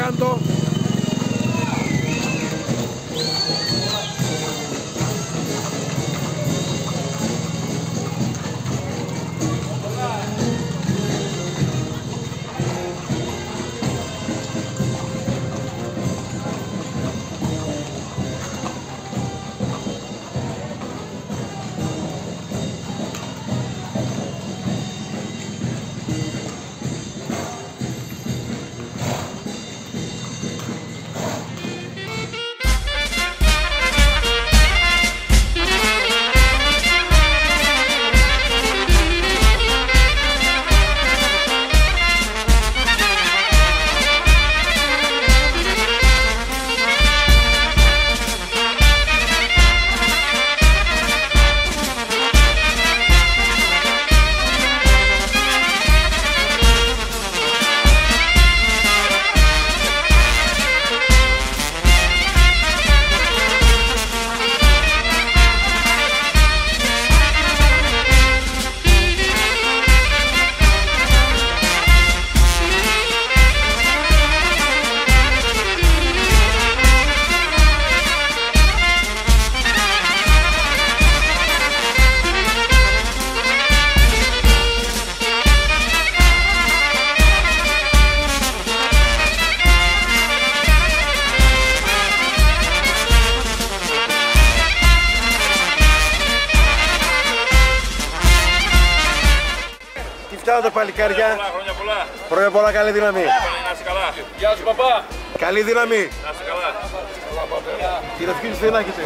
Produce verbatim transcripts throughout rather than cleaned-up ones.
Σάντο. Φτάνονται παλικάρια. Χρόνια πολλά. Χρόνια πολλά, καλή δύναμη. Να είσαι καλά. Γεια σου παπά. Καλή δύναμη. Να είσαι καλά. Την ευχή της δεν έχετε.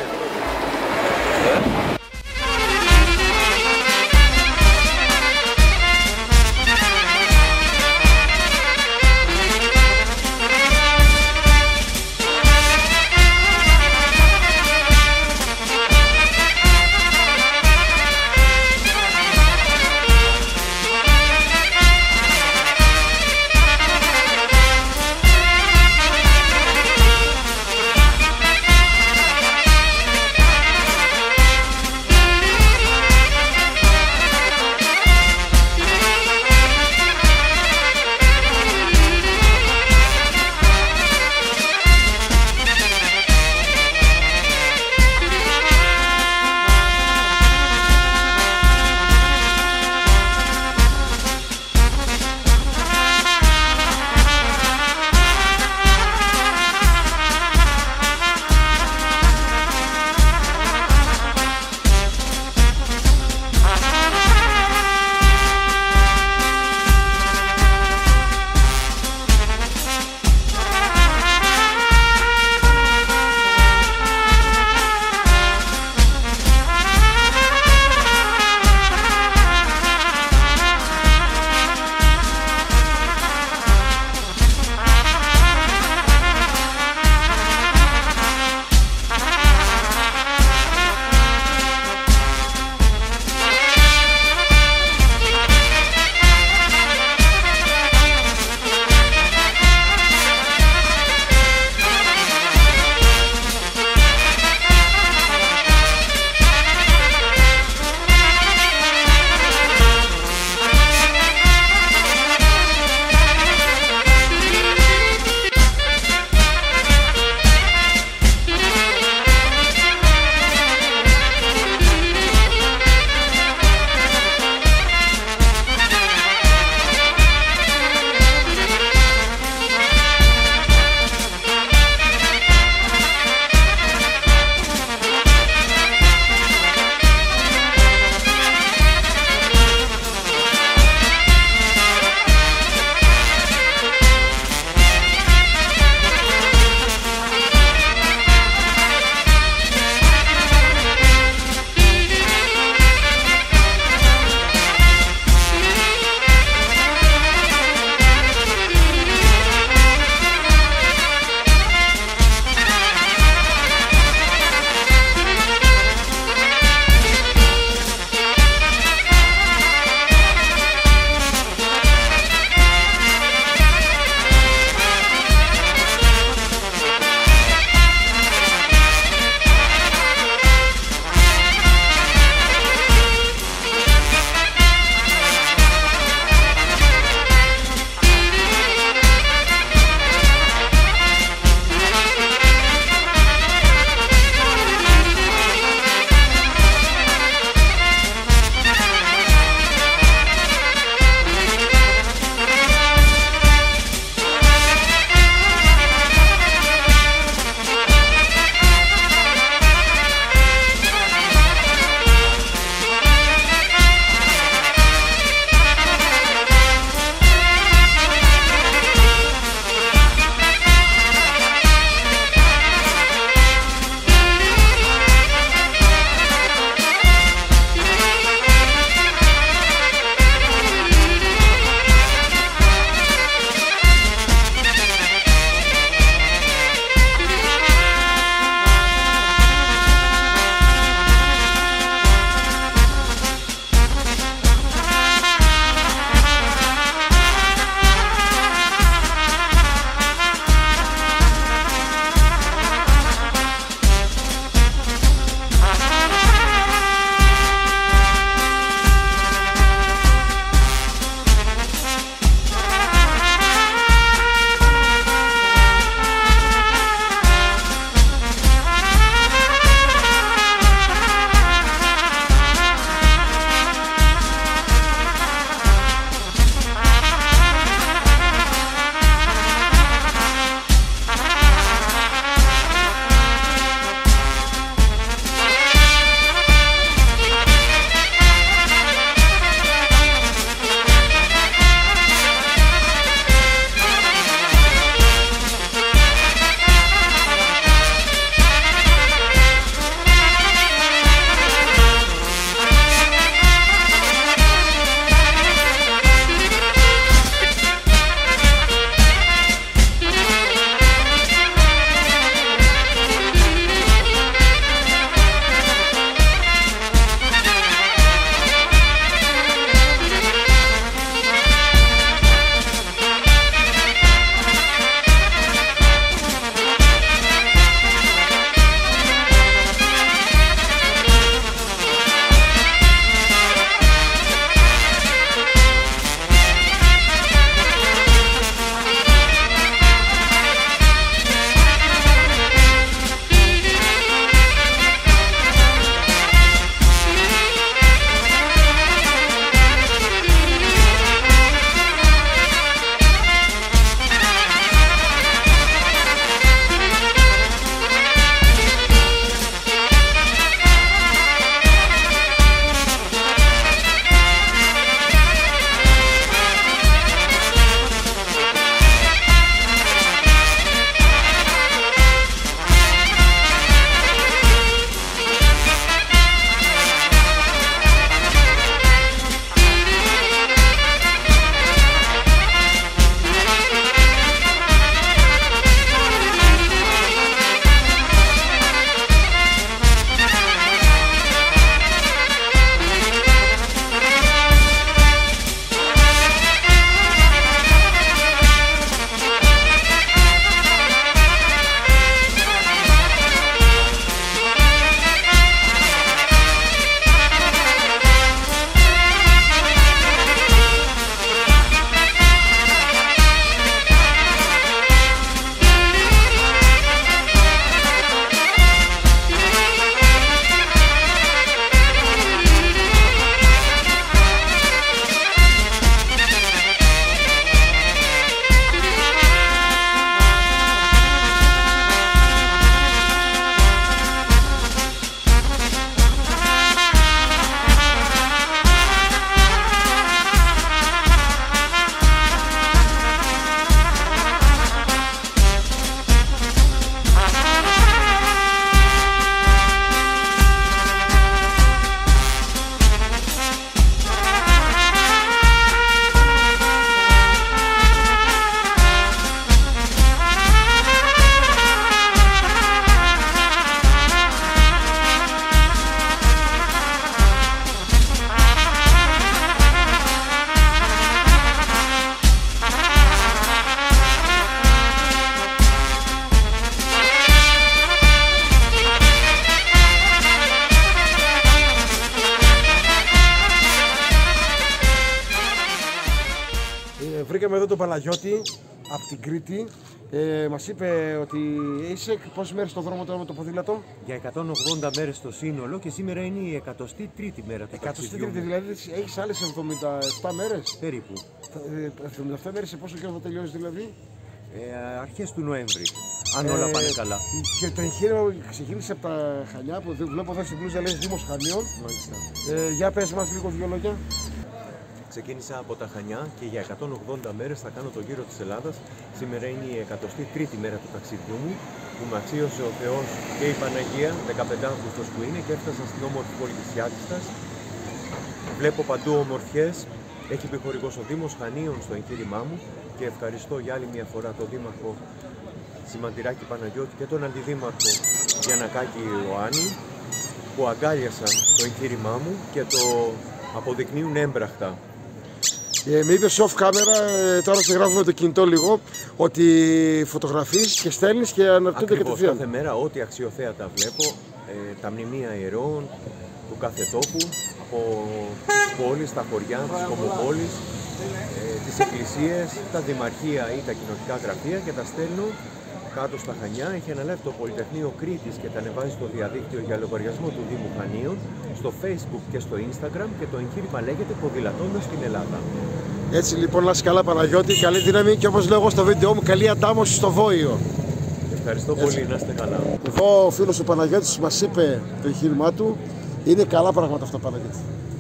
Ε, βρήκαμε εδώ τον Παναγιώτη από την Κρήτη. Ε, μας είπε ότι είσαι πόσες μέρες στον δρόμο τώρα με το ποδήλατο? Για εκατόν ογδόντα μέρες το σύνολο και σήμερα είναι η εκατοστή τρίτη μέρα του εκατοστή ταξιδιού τρίτη, μου. δηλαδή έχεις άλλες εβδομήντα επτά μέρες. Περίπου. Ε, εβδομήντα επτά μέρες σε πόσο καιρό θα τελειώσει δηλαδή? Ε, αρχές του Νοέμβρη, αν όλα πάνε καλά. Και το εγχείρημα ξεκίνησε από τα Χανιά, που βλέπω εδώ στην μπλούζα λέει Δήμος Χανίων. Μάλιστα. Ε, για πες μας λίγο δύο λόγια. Ξεκίνησα από τα Χανιά και για εκατόν ογδόντα μέρες θα κάνω το γύρο της Ελλάδας. Σήμερα είναι η εκατοστή τρίτη μέρα του ταξιδιού μου, που με αξίωσε ο Θεός και η Παναγία, δεκαπέντε Αυγούστος που είναι, και έφτασα στην όμορφη πόλη της Ιάτιστας. Βλέπω παντού ομορφιές. Έχει μπει χορηγός ο Δήμος Χανίων στο εγχείρημά μου και ευχαριστώ για άλλη μια φορά τον Δήμαρχο Σιμαντηράκη Παναγιώτη και τον Αντιδήμαρχο Γιαννακάκη Ιωάννη, που αγκάλιασαν το εγχείρημά μου και το αποδεικνύουν έμπραχτα. Ε, με είπες off camera, ε, τώρα σε γράφουμε το κινητό λίγο, ότι φωτογραφείς και στέλνεις και αναρτούνται Ακριβώς, κατευθείαν. κάθε μέρα ό,τι αξιοθέατα βλέπω, ε, τα μνημεία ιερών του κάθε τόπου, από τις πόλεις, τα χωριά, τις κομοπόλεις, ε, τις εκκλησίες, τα δημαρχία ή τα κοινοτικά γραφεία, και τα στέλνω κάτω στα Χανιά. Έχει αναλάβει το Πολυτεχνείο Κρήτης και τα ανεβάζει στο διαδίκτυο για λογαριασμό του Δήμου Χανίων, στο Facebook και στο Instagram, και το εγχείρημα λέγεται Ποδηλατώντας στην Ελλάδα. Έτσι λοιπόν, να είσαι καλά Παναγιώτη, καλή δύναμη και όπως λέω εγώ στο βίντεο μου, καλή αντάμωση στο Βόηο. Ευχαριστώ Έτσι. πολύ, να είστε καλά. Εδώ ο φίλος ο Παναγιώτης μας είπε το εγχείρημά του, είναι καλά πράγματα αυτά Παναγιώτη.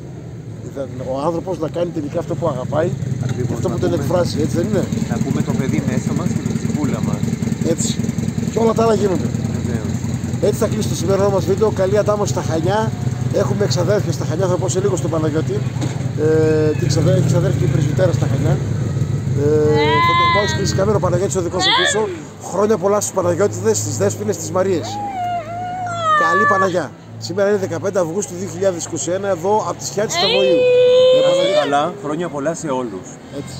Ο άνθρωπος να κάνει τελικά αυτό που αγαπάει, Ακριβώς, αυτό που να τον πούμε- εκφράζει, έτσι δεν είναι? Να πούμε το παιδί μέσα μας και την τσιπούλα μας. Έτσι. Και όλα τα άλλα γίνονται. Βεβαίως. Έτσι θα κλείσει το σημερινό μας βίντεο. Καλή αντάμωση στα Χανιά. Έχουμε εξαδέρφια στα Χανιά, θα πω σε λίγο στον Παναγιώτη. Ε, την ξαδέρφη, ξαδέρφη πρεσβυτέρα στα Χανιά. Ε, θα το πάω κλείσει κάμερα ο Παναγιώτης ο δικός σου πίσω. Χρόνια πολλά στους Παναγιώτηδες, στις Δέσποινες, στις Μαρίες. Καλή Παναγιά. Σήμερα είναι δεκαπέντε Αυγούστου δύο χιλιάδες είκοσι ένα, εδώ από τις Χιάτες του Βοηού. Να είστε καλά, χρόνια πολλά σε όλους. Έτσι.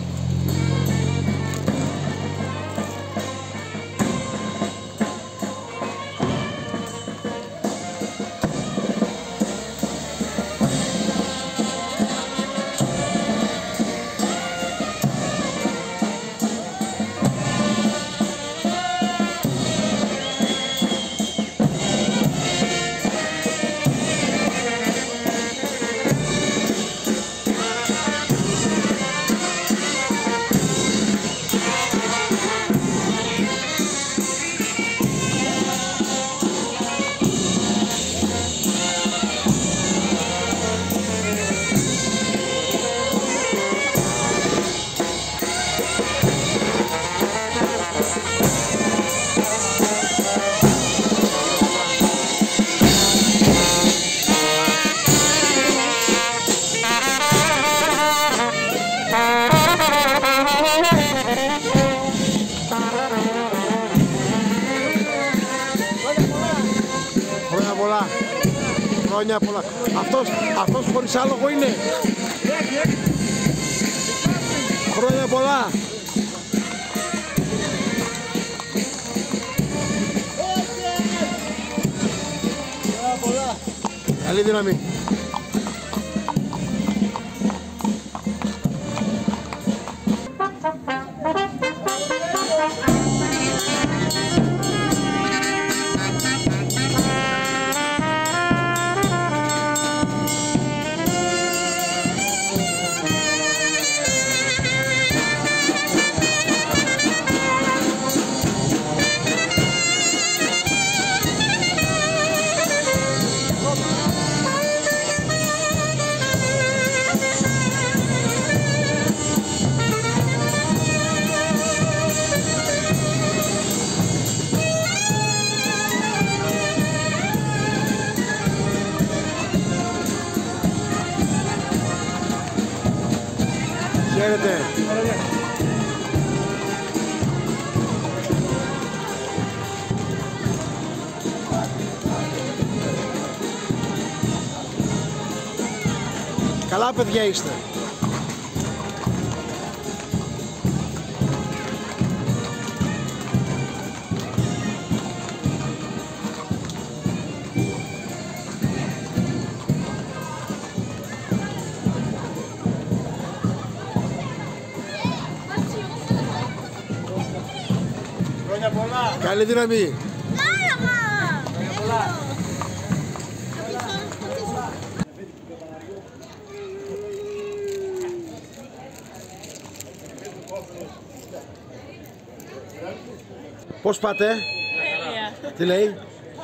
Χρόνια πολλά. Χρόνια πολλά. Αυτός, αυτός χωρίς άλογο είναι. Χρόνια πολλά. Καλή δύναμη. Χαίρετε. Καλά παιδιά είστε. Καλή δύναμη. Πώς πάτε? Τι λέει?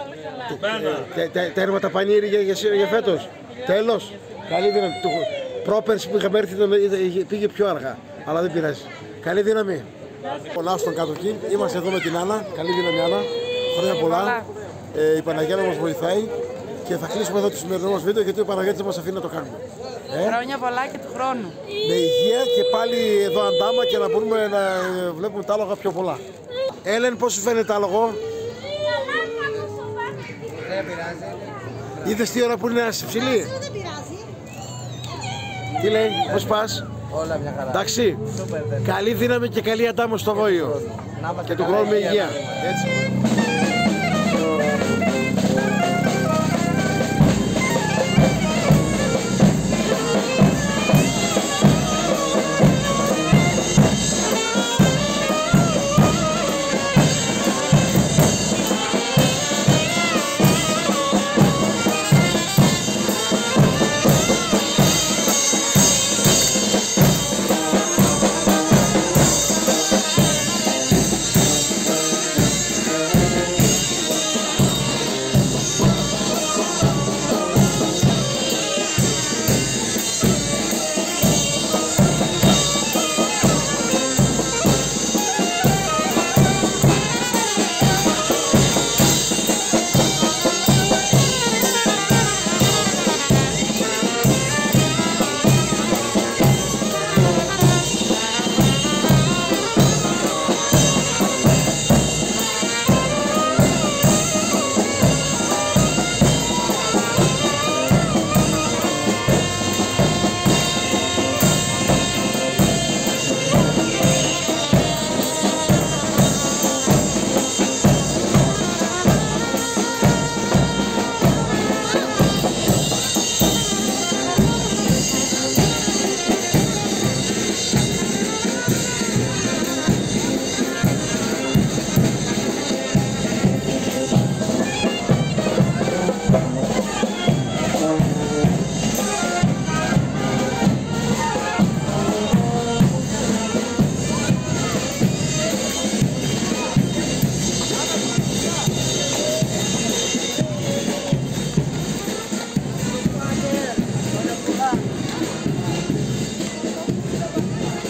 Τέρμα τα πανήρι για φέτος. Τέλος. Καλή δύναμη. Πρόπερση που είχαμε έρθει πήγε πιο αργά. Αλλά δεν πειράζει. Καλή δύναμη. Πολλά στον κάτω εκεί. Είμαστε εδώ με την Άννα. Καλή δύναμη, Άννα. Χρόνια πολλά. Ε, η Παναγία μας βοηθάει. Και θα κλείσουμε εδώ το σημερινό μας βίντεο γιατί ο Παναγιώτης δεν μας αφήνει να το κάνουμε. Ε? Χρόνια πολλά και του χρόνου. Με υγεία και πάλι εδώ αντάμα και να μπορούμε να βλέπουμε τα άλογα πιο πολλά. Έλεν, πώς σου φαίνεται άλογο? Δεν πειράζει. Είδες τι ώρα που είναι ψηλή? Δεν πειράζει. Τι λέει, πώς πας? Όλα μια χαρά. Εντάξει. Σούπερ, καλή δύναμη και καλή αντάμωση στο Βόιο. Και του χρόνου με υγεία. Έτσι.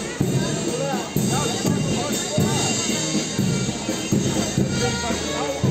Thank you.